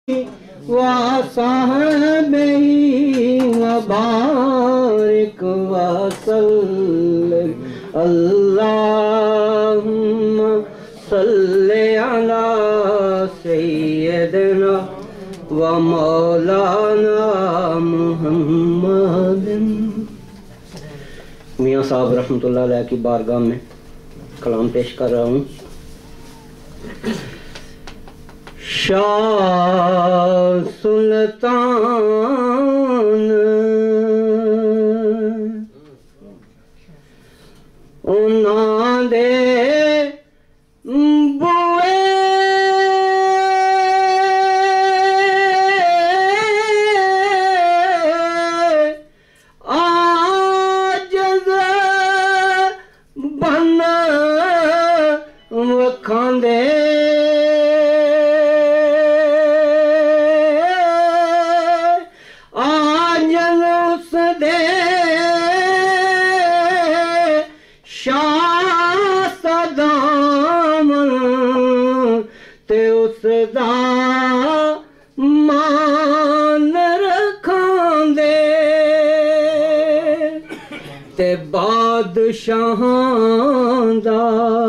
वसाहबिही वबारिक वसल्लिम अल्लाहुम्मा सल्लि अला सय्यदिना व मौलाना मुहम्मदिन। मियाँ साहब रहमतुल्लाह अलैह की बारगाह में कलाम पेश कर रहा हूँ। शाह सुल्तान उन्हां दे बुए आजज़ बन वखांदे उसदा मान रखांदे ते बादशाहां दा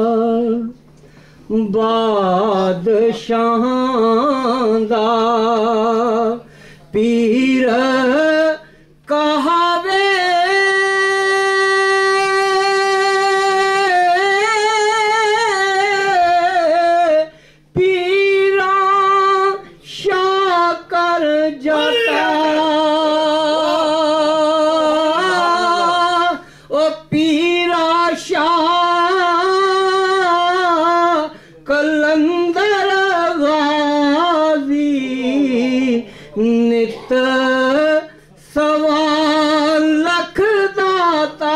पीर कहावे कलंदर गाजी नित सवा लख दाता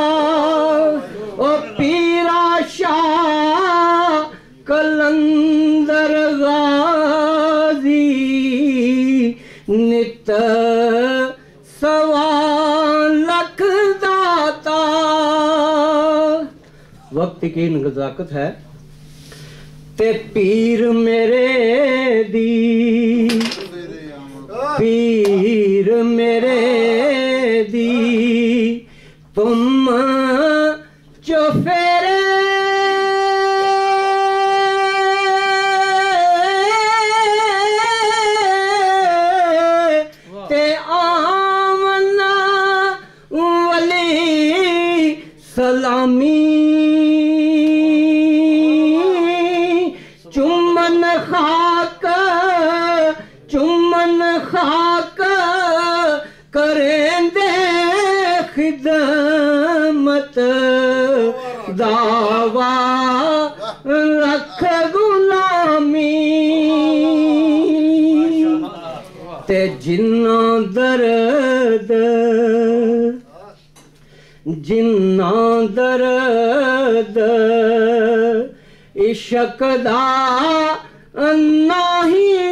ओ पीरा शाह कलंदर गाजी नित सवा लख दाता। वक्त की नज़ाकत है ते पीर मेरे दी पीर मेरे दी तुम चौफेरे ते आमना वली सलामी चुम्मन खाक करेंदे खिदमत दावा रख गुलामी ते जिन्ना दर्द इश्क दा नहीं